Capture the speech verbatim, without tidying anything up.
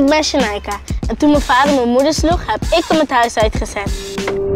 ben Shanaika en toen mijn vader mijn moeder sloeg, heb ik hem het huis uitgezet.